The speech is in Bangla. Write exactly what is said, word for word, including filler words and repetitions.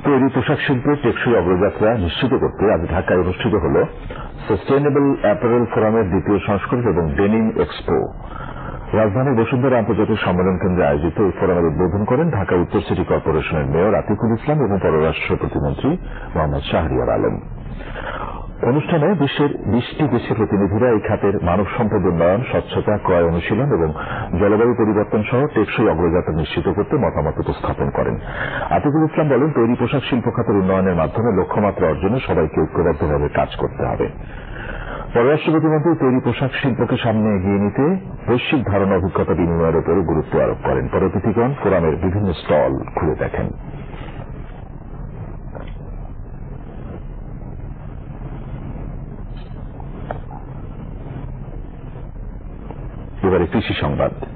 তৈরি পোশাক শিল্পের টেকসই অগ্রযাত্রা নিশ্চিত করতে আজ ঢাকায় অনুষ্ঠিত হল সাস্টেইনেবল অ্যাপারেল ফোরামের দ্বিতীয় সংস্করণ এবং ডেনিম এক্সপো। রাজধানীর বসুন্ধরা আন্তর্জাতিক সম্মেলন কেন্দ্রে আয়োজিত এই ফোরামের উদ্বোধন করেন ঢাকা উত্তর সিটি কর্পোরেশনের মেয়র আতিকুল ইসলাম এবং পররাষ্ট্র প্রতিমন্ত্রী মোহাম্মদ শাহরিয়ার আলম। অনুষ্ঠানে বিশ্বের বিশটি দেশের প্রতিনিধিরা এই খাতের মানব সম্পদ উন্নয়ন, স্বচ্ছতা, ক্রয় অনুশীলন এবং জলবায়ু পরিবর্তন সহ টেকসই অগ্রযাত্রা নিশ্চিত করতে মতামত উপস্থাপন করেন। আতিকুল ইসলাম বলেন, তৈরি পোশাক শিল্প খাতের উন্নয়নের মাধ্যমে লক্ষ্যমাত্রা অর্জনে সবাইকে ঐক্যবদ্ধভাবে কাজ করতে হবে। পররাষ্ট্র প্রতিমন্ত্রী তৈরি পোশাক শিল্পকে সামনে এগিয়ে নিতে বৈশ্বিক ধারণা অভিজ্ঞতা বিনিময়ের উপর গুরুত্ব আরোপ করেন। পরে অতিথিগণ ফোরামের বিভিন্ন স্টল খুলে দেখেন। এবারে কৃষি সংবাদ।